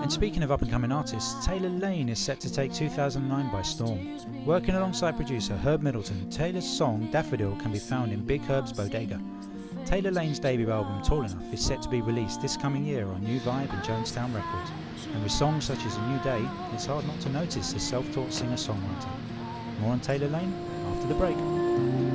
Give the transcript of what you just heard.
And speaking of up-and-coming artists, Taylor Lane is set to take 2009 by storm. Working alongside producer Herb Middleton, Taylor's song Daffodil can be found in Big Herb's bodega. Taylor Lane's debut album Tall Enough is set to be released this coming year on New Vibe and Jonestown Records, and with songs such as A New Day, it's hard not to notice this self-taught singer-songwriter. More on Taylor Lane after the break.